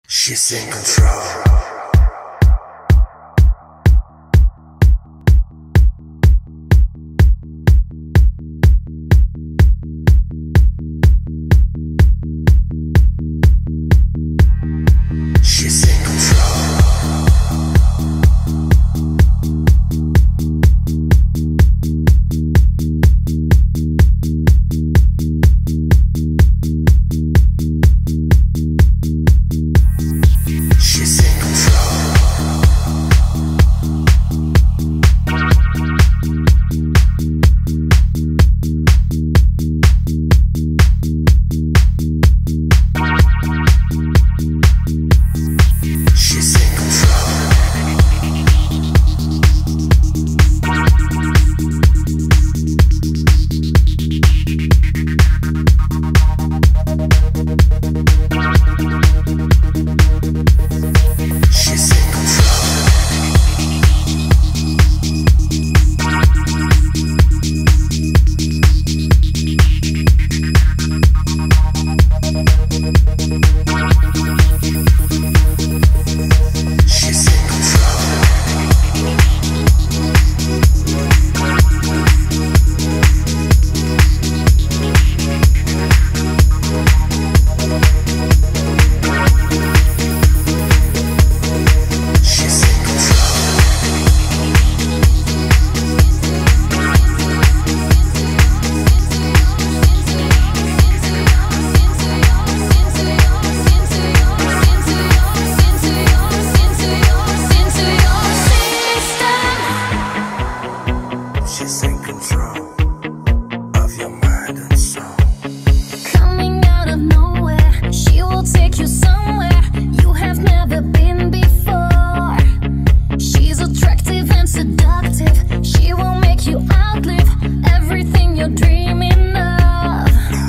She's in control. She's in control. She's in control. She's in control. She's in control. She's in control. She's in control. She's in control of your mind and soul. Coming out of nowhere, she will take you somewhere you have never been before. She's attractive and seductive. She will make you outlive everything you're dreaming of.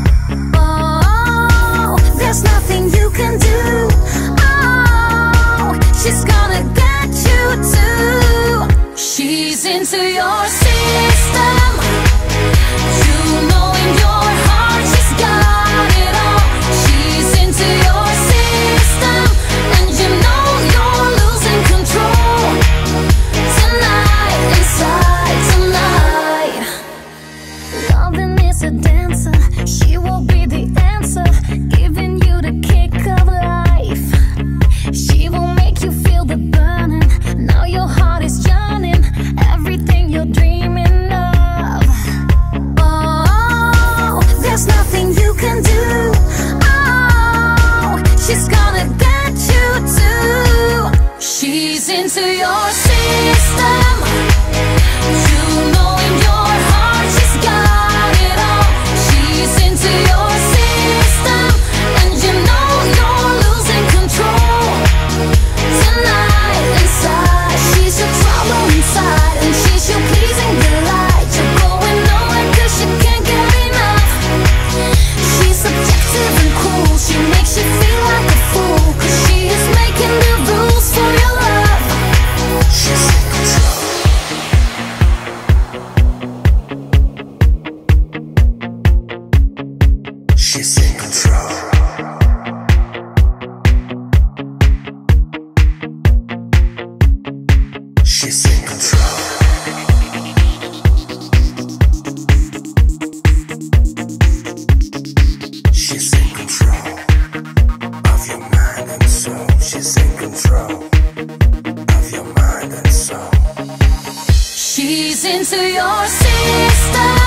Oh, there's nothing you can do. Oh, she's gonna get you too. She's into your system. You know in your heart she's got it all. She's into your system, and you know you're losing control. Tonight, inside, tonight. Loving is a dancer. She will be the answer, giving you the kick of life. She will make you feel the burning. Now your heart is yearning, everything you're dreaming of. Oh, there's nothing you can do. Oh, she's gonna get you too. She's into your system. You know in your heart she's got it all. She's into your system, and you know you're losing control. Tonight, inside, she's your trouble inside, and she's your pleasing delight. You're going nowhere 'cause you can't get enough. She's subjective and cool. She makes you feel like a fool, 'cause she is making the rules for your love. She's in control. She's in control. She's in control. She's in control of your mind and soul. She's in control of your mind and soul. She's into your system.